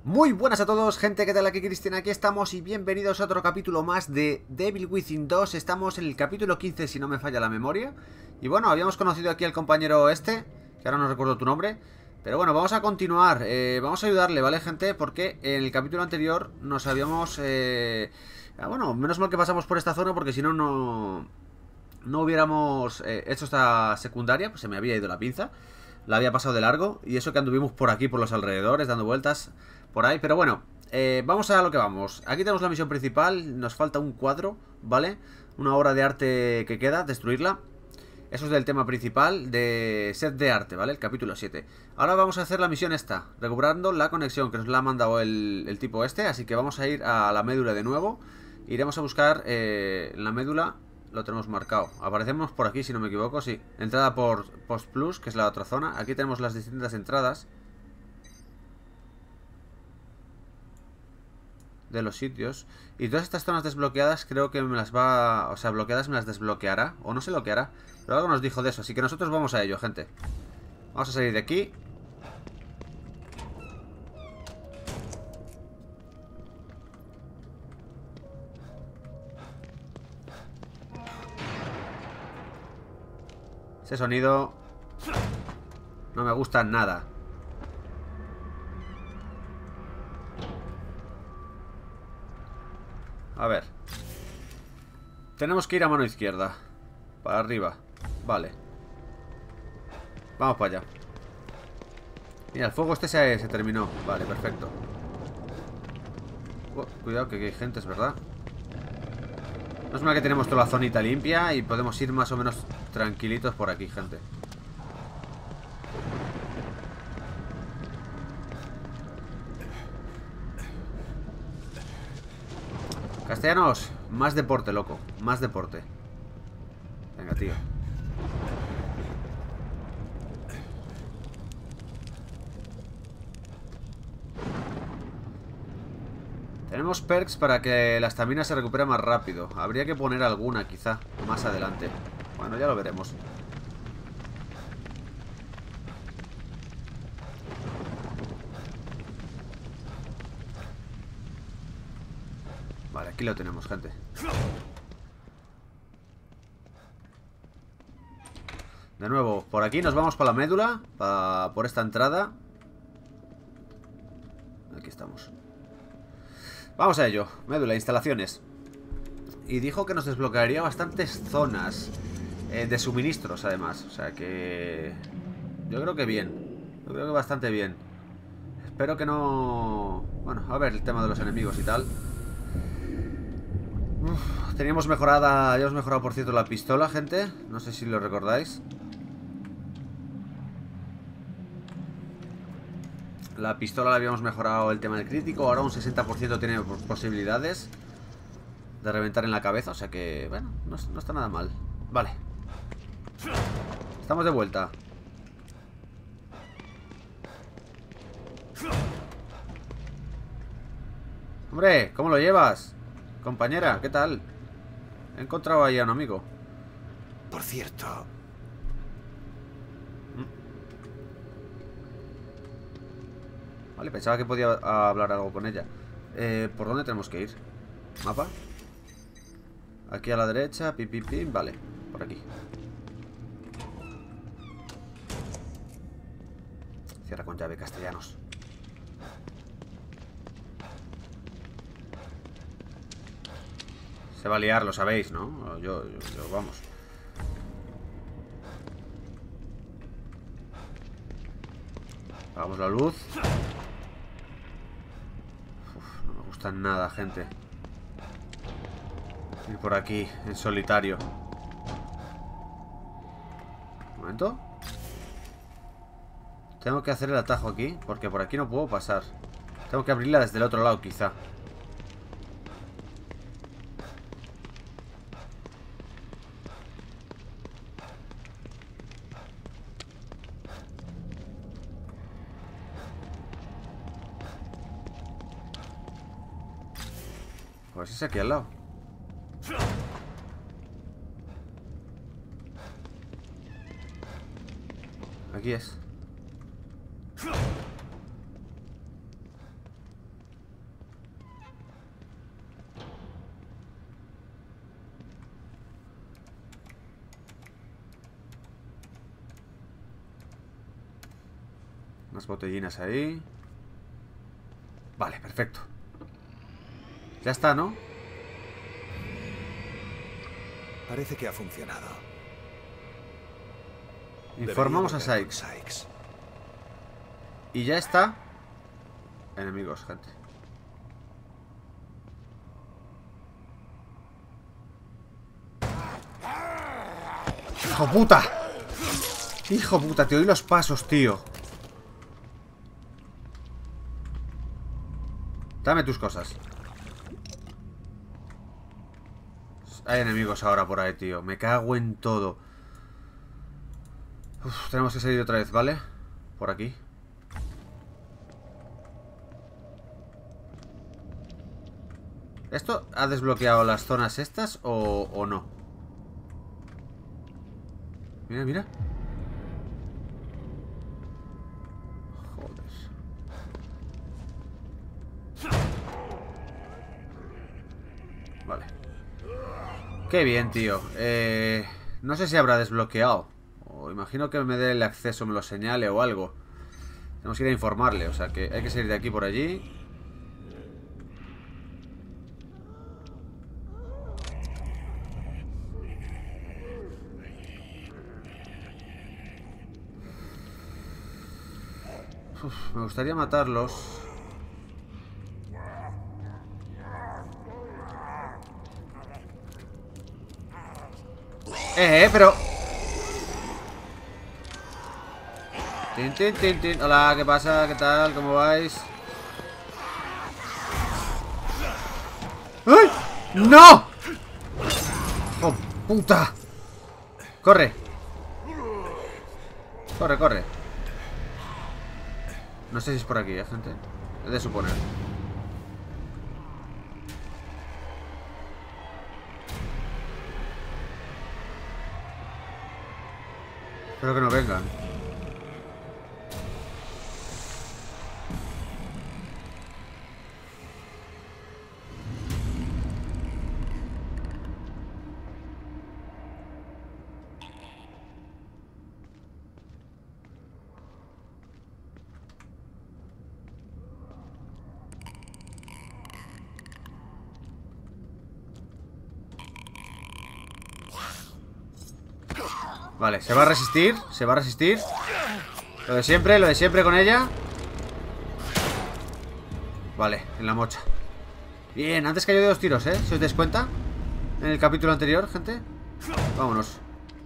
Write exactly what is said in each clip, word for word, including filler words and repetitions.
Muy buenas a todos, gente, ¿qué tal? Aquí Cristian, aquí estamos y bienvenidos a otro capítulo más de Devil Within dos. Estamos en el capítulo quince, si no me falla la memoria. Y bueno, habíamos conocido aquí al compañero este, que ahora no recuerdo tu nombre. Pero bueno, vamos a continuar, eh, vamos a ayudarle, ¿vale, gente? Porque en el capítulo anterior nos habíamos... Eh... Ah, bueno, menos mal que pasamos por esta zona porque si no, no... No hubiéramos eh, hecho esta secundaria, pues se me había ido la pinza. La había pasado de largo. Y eso que anduvimos por aquí, por los alrededores, dando vueltas por ahí. Pero bueno, eh, vamos a lo que vamos. Aquí tenemos la misión principal. Nos falta un cuadro, ¿vale? Una obra de arte que queda, destruirla. Eso es del tema principal de set de arte, ¿vale? El capítulo siete. Ahora vamos a hacer la misión esta, recuperando la conexión que nos la ha mandado el, el tipo este. Así que vamos a ir a la médula de nuevo. Iremos a buscar eh, la médula. Lo tenemos marcado. Aparecemos por aquí, si no me equivoco, sí. Entrada por Post Plus, que es la otra zona. Aquí tenemos las distintas entradas de los sitios. Y todas estas zonas desbloqueadas creo que me las va... O sea, bloqueadas me las desbloqueará. O no se lo que hará. Pero algo nos dijo de eso. Así que nosotros vamos a ello, gente. Vamos a salir de aquí. Ese sonido no me gusta nada. A ver. Tenemos que ir a mano izquierda. Para arriba. Vale. Vamos para allá. Mira, el fuego este se, se terminó. Vale, perfecto. Oh, cuidado que, que hay gente, es verdad. No es mal que tenemos toda la zonita limpia y podemos ir más o menos tranquilitos por aquí, gente. Castellanos, más deporte, loco. Más deporte. Venga, tío. Tenemos perks para que la estamina se recupere más rápido. Habría que poner alguna, quizá, más adelante. Bueno, ya lo veremos. Vale, aquí lo tenemos, gente. De nuevo, por aquí nos vamos para la médula, para, por esta entrada. Aquí estamos. Vamos a ello. Médula, instalaciones. Y dijo que nos desbloquearía bastantes zonas eh, de suministros, además. O sea que... Yo creo que bien. Yo creo que bastante bien. Espero que no... Bueno, a ver el tema de los enemigos y tal. Uf, teníamos mejorada... Ya hemos mejorado, por cierto, la pistola, gente. No sé si lo recordáis. La pistola la habíamos mejorado el tema del crítico. Ahora un sesenta por ciento tiene posibilidades de reventar en la cabeza. O sea que, bueno, no, no está nada mal. Vale. Estamos de vuelta. Hombre, ¿cómo lo llevas? Compañera, ¿qué tal? He encontrado ahí a un amigo. Por cierto... Vale, pensaba que podía hablar algo con ella. eh, ¿Por dónde tenemos que ir? ¿Mapa? Aquí a la derecha, pim, pim, pim. Vale, por aquí. Cierra con llave, castellanos. Se va a liar, lo sabéis, ¿no? Yo, yo, yo vamos. Apagamos la luz. Uf, no me gusta nada, gente. Ir por aquí, en solitario. Un momento. Tengo que hacer el atajo aquí, porque por aquí no puedo pasar. Tengo que abrirla desde el otro lado, quizá. Pues es aquí al lado. Aquí es. Más botellinas ahí. Vale, perfecto. Ya está, ¿no? Parece que ha funcionado. Informamos a Debería volver Sykes. con Sykes. Y ya está. Enemigos, gente. ¡Hijo puta! ¡Hijo puta! Te oí los pasos, tío. Dame tus cosas. Hay enemigos ahora por ahí, tío. Me cago en todo. Uf, tenemos que salir otra vez, ¿vale? Por aquí. ¿Esto ha desbloqueado las zonas estas o, o no? Mira, mira. Joder. Vale. Qué bien, tío. Eh, no sé si habrá desbloqueado. O imagino que me dé el acceso, me lo señale o algo. Tenemos que ir a informarle. O sea que hay que salir de aquí por allí. Uf, me gustaría matarlos. Eh, eh, pero... Tin, tin, tin, tin. Hola, ¿qué pasa? ¿Qué tal? ¿Cómo vais? ¡Ay! ¡No! ¡Oh, puta! ¡Corre! Corre, corre. No sé si es por aquí, ¿eh, gente? He de suponer. Espero que no vengan. Vale, se va a resistir. Se va a resistir. Lo de siempre, lo de siempre con ella. Vale, en la mocha. Bien, antes cayó de dos tiros, ¿eh? Si os dais cuenta. En el capítulo anterior, gente. Vámonos.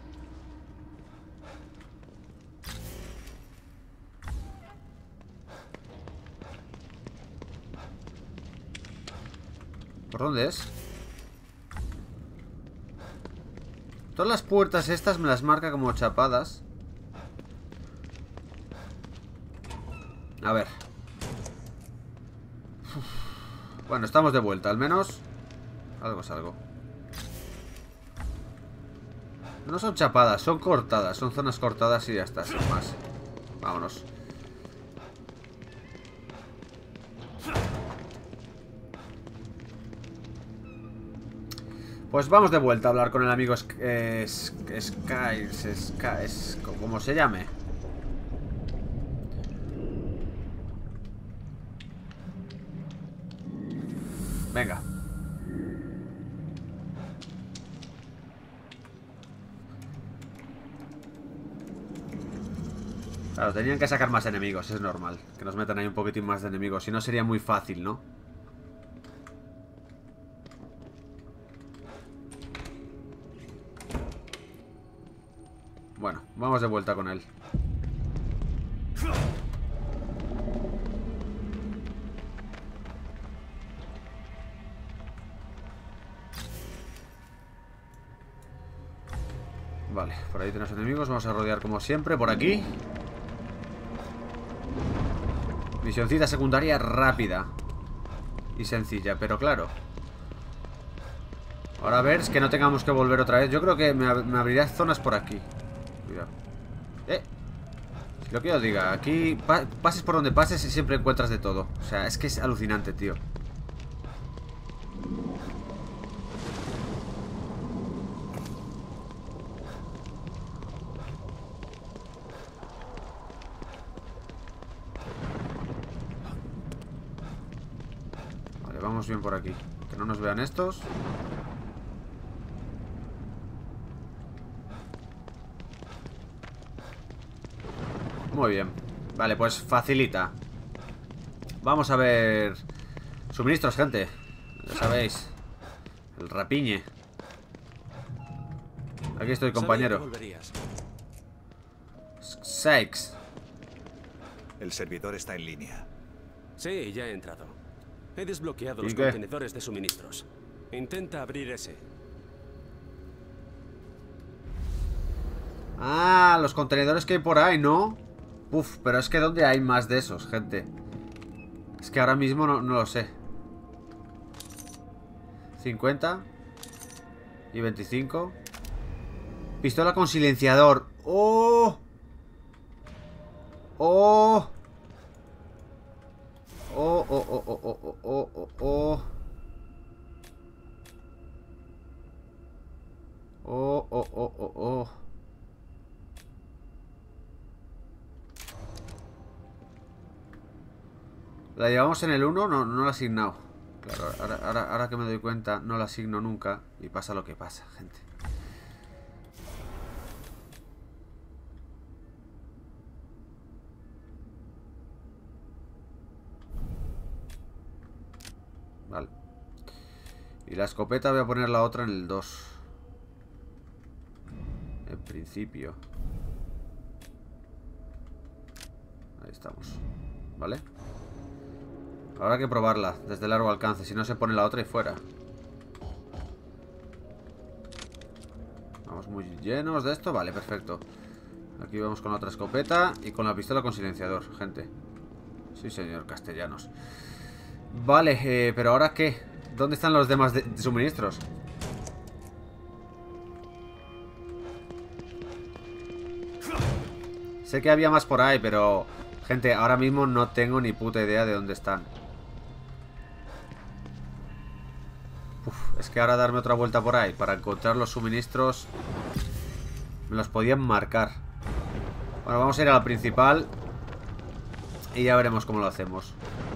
¿Por dónde es? Todas las puertas estas me las marca como chapadas. A ver. Uf. Bueno, estamos de vuelta, al menos. Algo es algo. No son chapadas, son cortadas. Son zonas cortadas y ya está, sin más. Vámonos. Pues vamos de vuelta a hablar con el amigo Sk eh, Sk Sky, Sky, Sky, como se llame. Venga. Claro, tenían que sacar más enemigos, es normal. Que nos metan ahí un poquitín más de enemigos. Si no sería muy fácil, ¿no? Bueno, vamos de vuelta con él. Vale, por ahí tenemos enemigos. Vamos a rodear como siempre, por aquí. Misioncita secundaria rápida y sencilla, pero claro. Ahora a ver, es que no tengamos que volver otra vez. Yo creo que me, ab me abrirá zonas por aquí. Cuidado. Eh Lo que yo diga, aquí pa pases por donde pases y siempre encuentras de todo. O sea, es que es alucinante, tío. Vale, vamos bien por aquí. Que no nos vean estos. Muy bien. Vale, pues facilita. Vamos a ver... Suministros, gente. Ya sabéis. El rapiñe. Aquí estoy, compañero. Sykes. El servidor está en línea. Sí, ya he entrado. He desbloqueado los qué? contenedores de suministros. Intenta abrir ese. Ah, los contenedores que hay por ahí, ¿no? Uf, pero es que ¿dónde hay más de esos, gente? Es que ahora mismo no, no lo sé. cincuenta y veinticinco. Pistola con silenciador. ¡Oh! ¡Oh! ¡Oh, oh, oh, oh, oh, oh, oh, oh! ¡Oh, oh, oh, oh, oh! ¿La llevamos en el uno? No, no la he asignado. Claro, ahora, ahora, ahora que me doy cuenta, no la asigno nunca. Y pasa lo que pasa, gente. Vale. Y la escopeta voy a poner la otra en el dos. En principio. Ahí estamos. ¿Vale? Habrá que probarla desde largo alcance. Si no, se pone la otra y fuera. Vamos muy llenos de esto. Vale, perfecto. Aquí vamos con la otra escopeta. Y con la pistola con silenciador, gente. Sí, señor, castellanos. Vale, eh, pero ¿ahora qué? ¿Dónde están los demás de, de suministros? Sé que había más por ahí, pero... Gente, ahora mismo no tengo ni puta idea de dónde están. Uf, es que ahora darme otra vuelta por ahí para encontrar los suministros... Me los podían marcar. Bueno, vamos a ir a la principal. Y ya veremos cómo lo hacemos.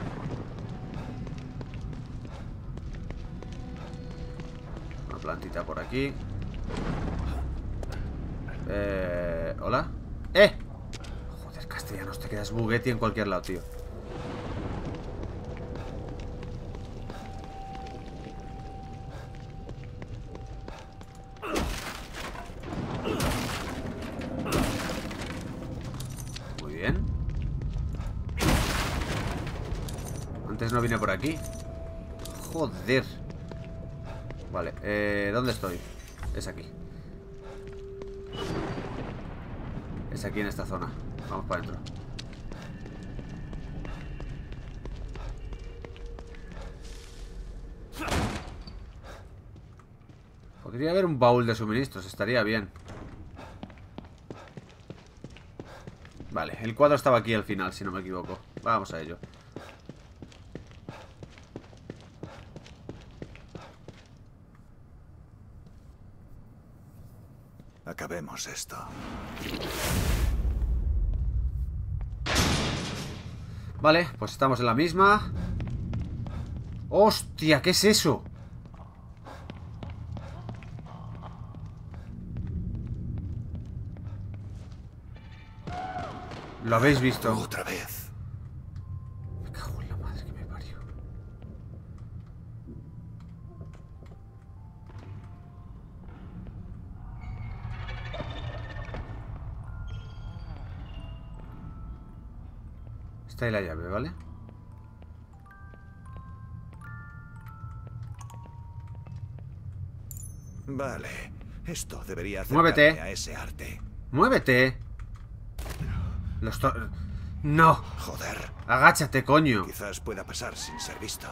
Una plantita por aquí. Eh... ¿Hola? ¡Eh! Joder, castellanos, te quedas bugueti en cualquier lado, tío. Muy bien. Antes no vine por aquí. Joder. Vale, eh, ¿dónde estoy? Es aquí. Es aquí en esta zona. Vamos para adentro. Podría haber un baúl de suministros, estaría bien. Vale, el cuadro estaba aquí al final, si no me equivoco. Vamos a ello. Acabemos esto. Vale, pues estamos en la misma. ¡Hostia! ¿Qué es eso? ¿Lo habéis visto? Otra vez. Me cago en la madre que me parió. Está ahí la llave, ¿vale? Vale. Esto debería Muévete. acercarme a ese arte. ¡Muévete! Los to- ¡No! Joder. ¡Agáchate, coño! Quizás pueda pasar sin ser visto.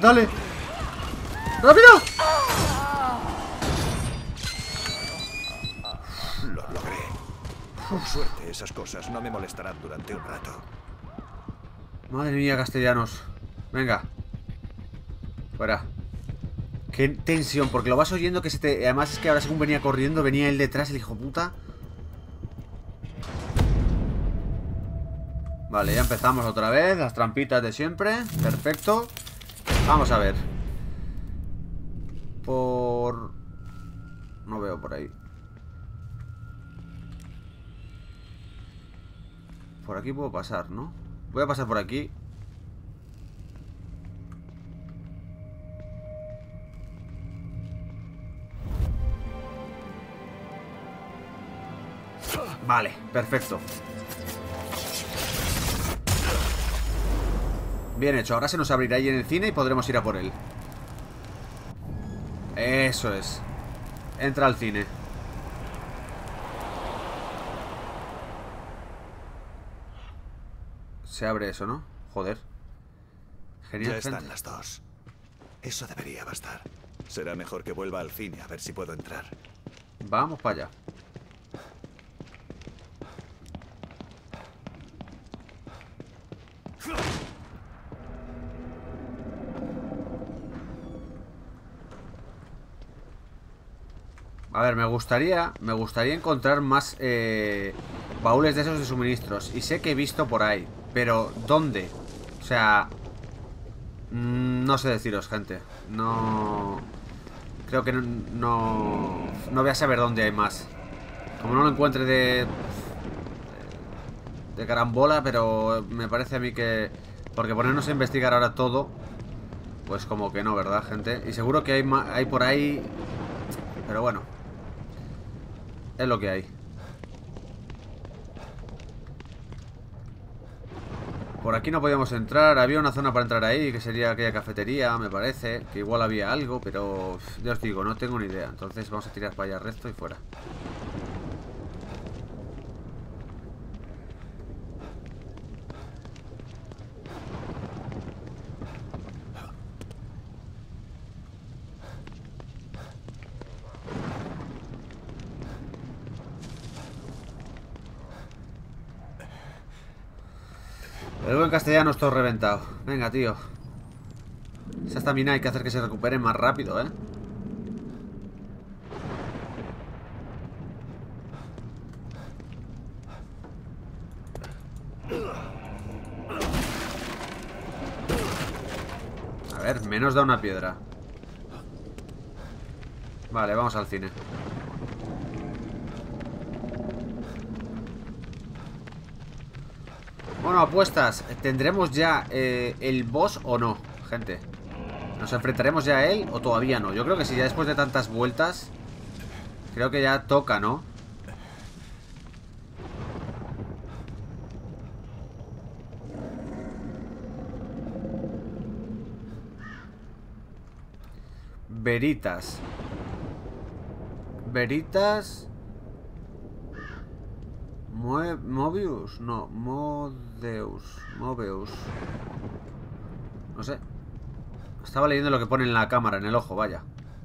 ¡Dale! ¡Rápido! Lo logré. Por suerte, esas cosas no me molestarán durante un rato. Madre mía, castellanos. Venga. Fuera. Qué tensión, porque lo vas oyendo que se te... Además es que ahora según venía corriendo, venía él detrás, el hijo puta. Vale, ya empezamos otra vez. Las trampitas de siempre. Perfecto. Vamos a ver. Por... No veo por ahí. Por aquí puedo pasar, ¿no? Voy a pasar por aquí. Vale, perfecto. Bien hecho, ahora se nos abrirá ahí en el cine y podremos ir a por él. Eso es. Entra al cine. Se abre eso, ¿no? Joder. Genial, Ya están gente. las dos. Eso debería bastar. Será mejor que vuelva al cine a ver si puedo entrar. Vamos para allá. A ver, me gustaría Me gustaría encontrar más eh, baúles de esos de suministros. Y sé que he visto por ahí, pero ¿dónde? O sea, mmm, no sé deciros, gente. No... Creo que no, no No voy a saber dónde hay más. Como no lo encuentre de De carambola. Pero me parece a mí que... Porque ponernos a investigar ahora todo, pues como que no, ¿verdad, gente? Y seguro que hay, ma- hay por ahí. Pero bueno, es lo que hay. Por aquí no podíamos entrar. Había una zona para entrar ahí, que sería aquella cafetería, me parece. Que igual había algo, pero ya os digo, no tengo ni idea. Entonces vamos a tirar para allá recto y fuera. El buen castellano está todo reventado. Venga, tío. Esa estamina hay que hacer que se recupere más rápido, ¿eh? A ver, menos da una piedra. Vale, vamos al cine. Bueno, apuestas. ¿Tendremos ya eh, el boss o no, gente? ¿Nos enfrentaremos ya a él o todavía no? Yo creo que sí, ya después de tantas vueltas. Creo que ya toca, ¿no? Veritas. Veritas. Mue- Mobius, no, Modeus, Mobeus. No sé. Estaba leyendo lo que pone en la cámara, en el ojo, vaya.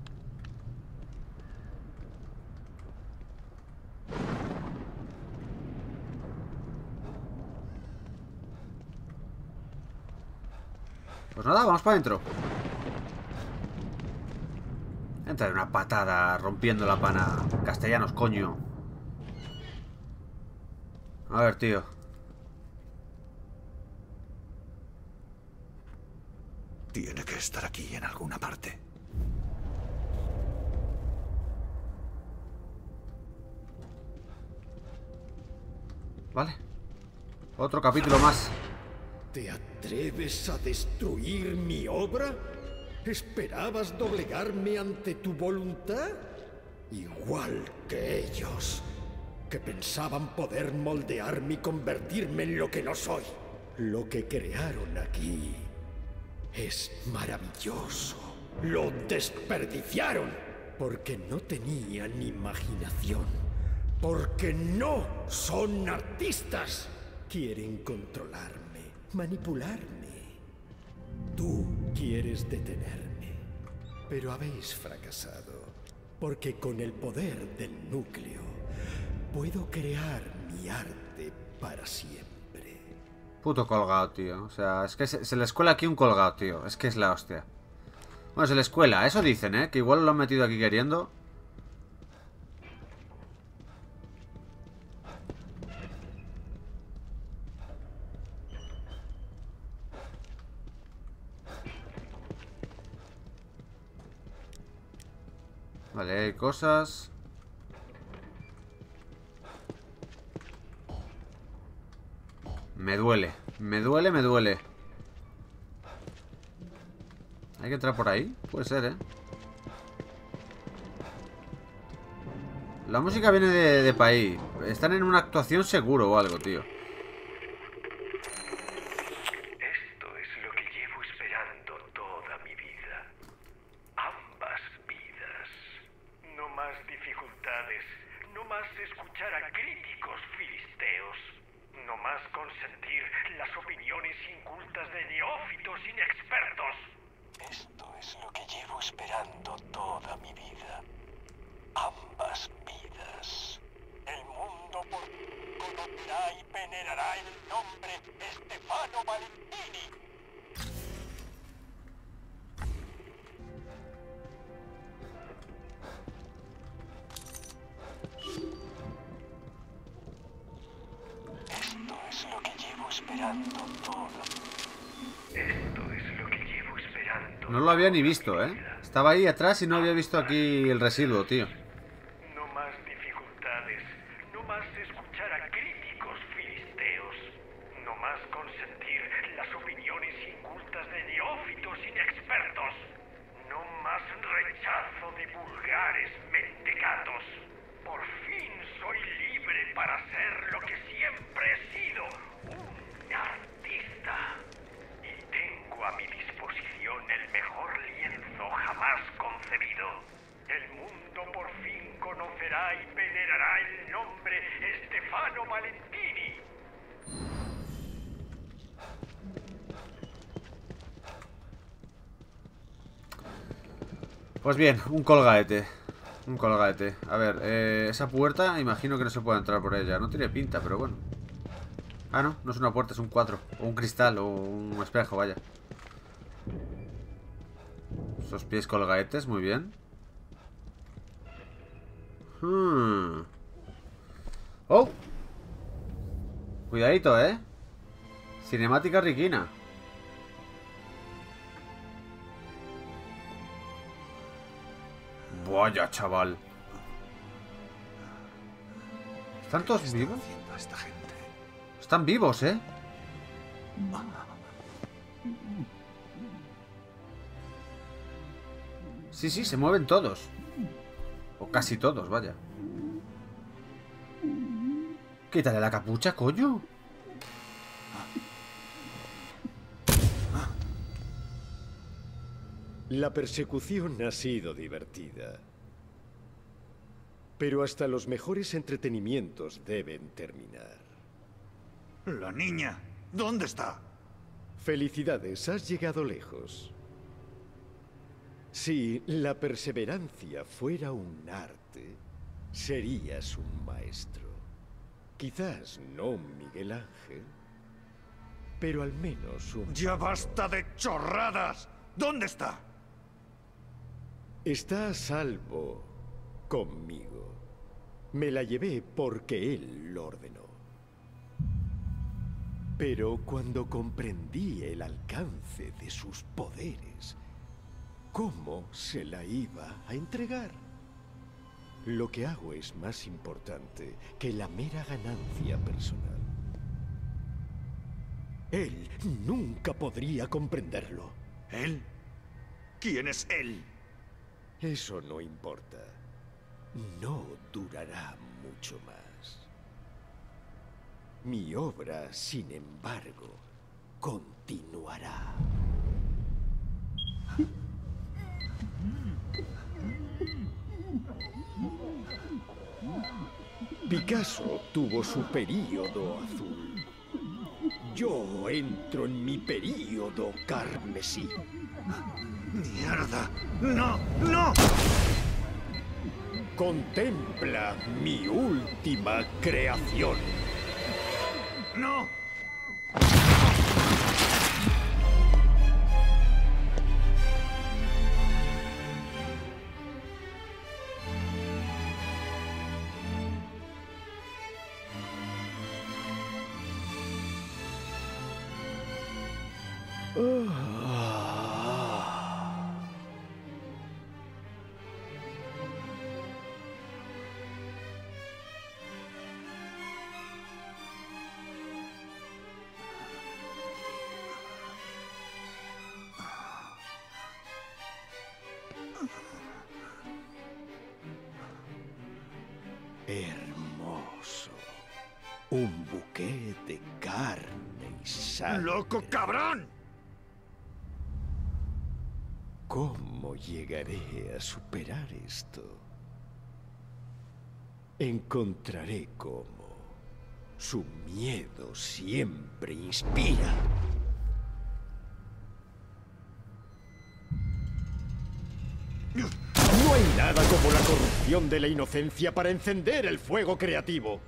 Pues nada, vamos para adentro. Entra de una patada rompiendo la pana. Castellanos, coño. A ver, tío. Tiene que estar aquí en alguna parte. Vale. Otro capítulo más. ¿Te atreves a destruir mi obra? ¿Esperabas doblegarme ante tu voluntad? Igual que ellos, que pensaban poder moldearme y convertirme en lo que no soy. Lo que crearon aquí es maravilloso. Lo desperdiciaron porque no tenían imaginación. Porque no son artistas. Quieren controlarme, manipularme. Tú Quieres detenerme, pero habéis fracasado, porque con el poder del núcleo puedo crear mi arte para siempre. Puto colgado, tío. O sea, es que se, se les cuela aquí un colgado, tío. Es que es la hostia. Bueno, se les cuela, eso dicen, ¿eh? Que igual lo han metido aquí queriendo. Vale, hay cosas. Me duele, me duele, me duele. ¿Hay que entrar por ahí? Puede ser, ¿eh? La música viene de, de país. Están en una actuación seguro o algo, tío. Esto es lo que llevo esperando toda mi vida. Ambas vidas. No más dificultades. No más escuchar a críticos filisteos. No más consentir las opiniones incultas de neófitos inexpertos. Esto es lo que llevo esperando toda mi vida. Ambas vidas. El mundo por fin conocerá y venerará el nombre Stefano Valentini. Esto es lo que llevo esperando todo. Esto es lo que llevo esperando. No lo había ni visto, ¿eh? Estaba ahí atrás y no había visto aquí el residuo, tío. No más dificultades. No más escuchar a críticos filisteos. No más consentir las opiniones incultas de neófitos inexpertos. No más rechazo de vulgares mentecatos. Por fin soy libre para ser lo que siempre he sido, un artista. Y tengo a mi disposición el mejor lienzo jamás concebido. El mundo por fin conocerá y venerará el nombre Stefano Valentini. Pues bien, un colgaete. Un colgaete. A ver, eh, esa puerta imagino que no se puede entrar por ella. No tiene pinta, pero bueno. Ah, no, no es una puerta, es un cuadro. O un cristal, o un espejo, vaya. Esos pies colgaetes, muy bien. Hmm. ¡Oh! Cuidadito, ¿eh? Cinemática riquina. Vaya, chaval. ¿Están todos ¿Qué vivos? está haciendo esta gente? Están vivos, ¿eh? Sí, sí, se mueven todos. O casi todos, vaya. Quítale la capucha, coño. La persecución ha sido divertida. Pero hasta los mejores entretenimientos deben terminar. La niña, ¿dónde está? Felicidades, has llegado lejos. Si la perseverancia fuera un arte, serías un maestro. Quizás no un Miguel Ángel, pero al menos un... ¡Ya basta de chorradas! ¿Dónde está? Está a salvo conmigo. Me la llevé porque él lo ordenó. Pero cuando comprendí el alcance de sus poderes, ¿cómo se la iba a entregar? Lo que hago es más importante que la mera ganancia personal. Él nunca podría comprenderlo. ¿Él? ¿Quién es él? Eso no importa. No durará mucho más. Mi obra, sin embargo, continuará. Picasso tuvo su período azul. Yo entro en mi período carmesí. ¡Mierda! ¡No! ¡No! Contempla mi última creación. ¡No! Hermoso. Un buque de carne y sangre. ¡Loco cabrón! ¿Cómo llegaré a superar esto? Encontraré cómo. Su miedo siempre inspira. No hay nada como la corrupción de la inocencia para encender el fuego creativo.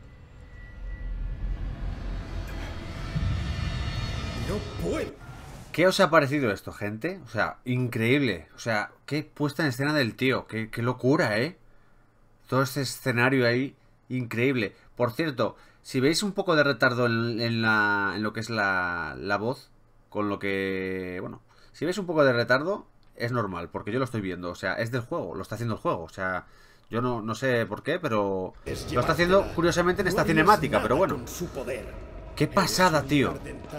No puedo. ¿Qué os ha parecido esto, gente? O sea, increíble. O sea, qué puesta en escena del tío. Qué, qué locura, ¿eh? Todo este escenario ahí, increíble. Por cierto, si veis un poco de retardo en, en, la, en lo que es la, la voz, con lo que... Bueno, si veis un poco de retardo, es normal, porque yo lo estoy viendo. O sea, es del juego, lo está haciendo el juego. O sea, yo no, no sé por qué, pero lo está haciendo curiosamente en esta cinemática, pero bueno. ¡Qué pasada, tío!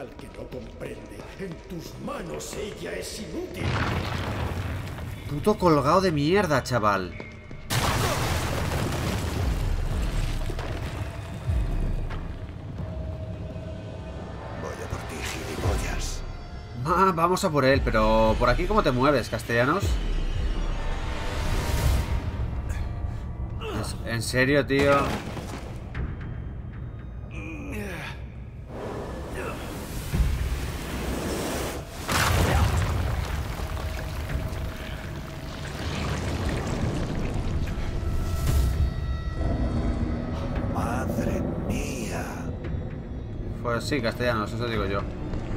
En tus manos ella es inútil. Puto colgado de mierda, chaval. Voy a por ti, gilipollas. Ah, vamos a por él, pero ¿por aquí cómo te mueves, castellanos? ¿En serio, tío? Madre mía. Pues sí, castellanos, eso digo yo.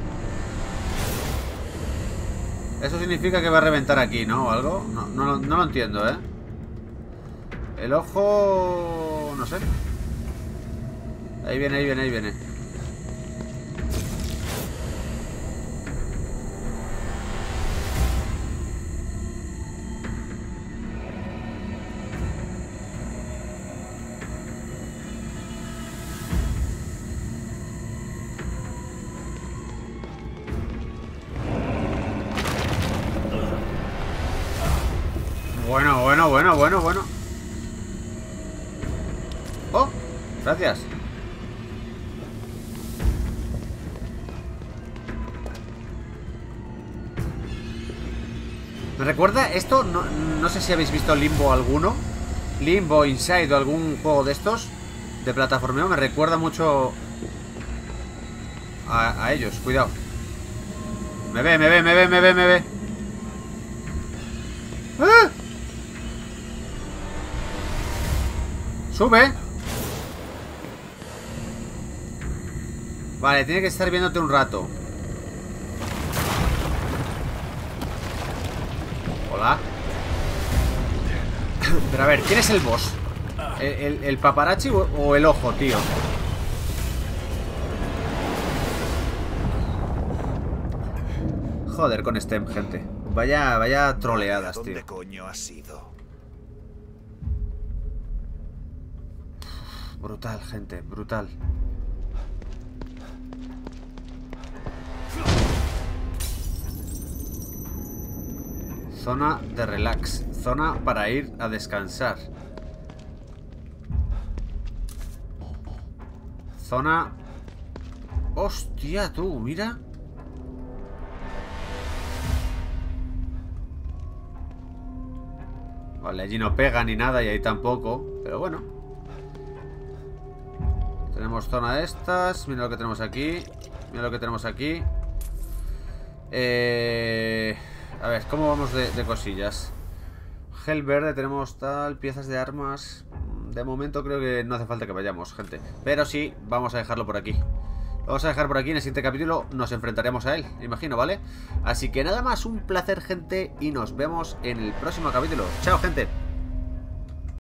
Eso significa que va a reventar aquí, ¿no? ¿O algo? No, no, no lo entiendo, ¿eh? El ojo... no sé. Ahí viene, ahí viene, ahí viene. Bueno, bueno, bueno, bueno, bueno. Oh, gracias. ¿Me recuerda esto? No, no sé si habéis visto Limbo alguno. Limbo, Inside o algún juego de estos de plataformeo. Me recuerda mucho a, a ellos, cuidado. Me ve, me ve, me ve, me ve, me ve. ¡Ah! Sube. Vale, tiene que estar viéndote un rato. Hola. Pero a ver, ¿quién es el boss? ¿El, el, el paparazzi o, o el ojo, tío? Joder con Stem, gente. Vaya, vaya troleadas, tío. ¿Dónde coño has ido? Brutal, gente, brutal. Zona de relax. Zona para ir a descansar. Zona... ¡Hostia, tú! Mira. Vale, allí no pega ni nada y ahí tampoco. Pero bueno. Tenemos zona de estas. Mira lo que tenemos aquí. Mira lo que tenemos aquí. Eh... A ver, ¿cómo vamos de, de cosillas? Gel verde, tenemos tal, piezas de armas. De momento creo que no hace falta que vayamos, gente. Pero sí, vamos a dejarlo por aquí. Lo vamos a dejar por aquí. En el siguiente capítulo nos enfrentaremos a él, imagino, ¿vale? Así que nada más, un placer, gente, y nos vemos en el próximo capítulo. Chao, gente.